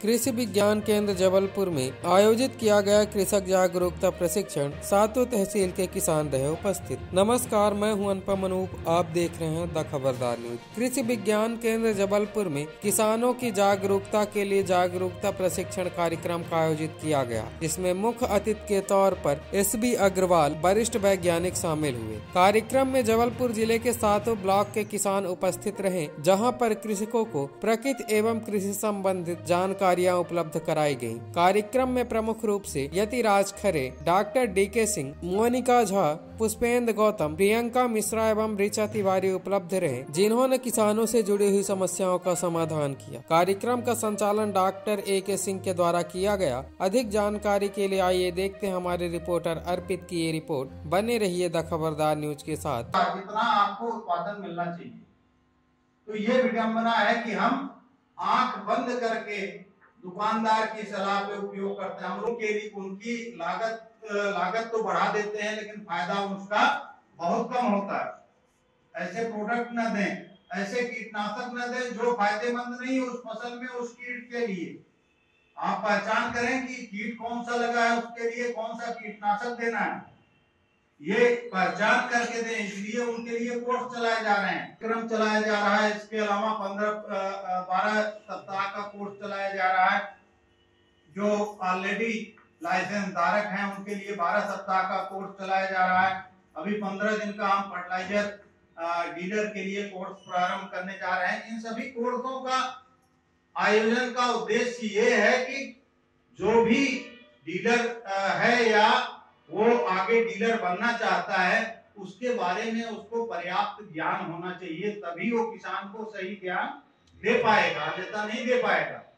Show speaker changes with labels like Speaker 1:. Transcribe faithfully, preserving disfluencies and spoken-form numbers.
Speaker 1: कृषि विज्ञान केंद्र जबलपुर में आयोजित किया गया कृषक जागरूकता प्रशिक्षण। सातों तहसील के किसान रहे उपस्थित। नमस्कार, मैं हूं अनुपम अनूप, आप देख रहे हैं द खबरदार न्यूज। कृषि विज्ञान केंद्र जबलपुर में किसानों की जागरूकता के लिए जागरूकता प्रशिक्षण कार्यक्रम का आयोजित किया गया, जिसमें मुख्य अतिथि के तौर पर एस बी अग्रवाल वरिष्ठ वैज्ञानिक शामिल हुए। कार्यक्रम में जबलपुर जिले के सातों ब्लॉक के किसान उपस्थित रहे, जहाँ पर कृषकों को प्रकृति एवं कृषि संबंधित जानकारी उपलब्ध कराई गयी। कार्यक्रम में प्रमुख रूप से यतिराज खरे, डॉक्टर डी के सिंह, मोनिका झा, पुष्पेंद्र गौतम, प्रियंका मिश्रा एवं ऋचा तिवारी उपलब्ध रहे, जिन्होंने किसानों से जुड़ी हुई समस्याओं का समाधान किया। कार्यक्रम का संचालन डॉक्टर ए के सिंह के द्वारा किया गया। अधिक जानकारी के लिए आइए देखते हैं हमारे रिपोर्टर अर्पित की ये रिपोर्ट। बने रहिए द खबरदार न्यूज के साथ।
Speaker 2: जितना आपको उत्पादन मिलना चाहिए, तो ये विडंबना है कि हम आंख बंद करके दुकानदार की सलाह पे उपयोग करते हैं। हम लोग के लिए उनकी लागत लागत तो बढ़ा देते हैं, लेकिन फायदा उसका बहुत कम होता है। ऐसे प्रोडक्ट न दें, ऐसे कीटनाशक न दें जो फायदेमंद नहीं उस फसल में, उस कीट के लिए। आप पहचान करें कि कीट कौन सा लगा है, उसके लिए कौन सा कीटनाशक देना है, ये पहचान करके दें। इसलिए उनके लिए कोर्स चलाए जा रहे हैं, क्रम चलाया जा रहा है। इसके अलावा पंद्रह बारह सप्ताह का कोर्स चलाया जा रहा है। जो ऑलरेडी लाइसेंस धारक हैं उनके लिए बारह सप्ताह का कोर्स चलाया जा रहा है। अभी पंद्रह दिन का हम फर्टिलाइजर डीलर के लिए कोर्स प्रारंभ करने जा रहे हैं। इन सभी कोर्सों का आयोजन का उद्देश्य ये है कि जो भी डीलर है या वो आगे डीलर बनना चाहता है, उसके बारे में उसको पर्याप्त ज्ञान होना चाहिए, तभी वो किसान को सही ज्ञान दे पाएगा, अन्यथा नहीं दे पाएगा।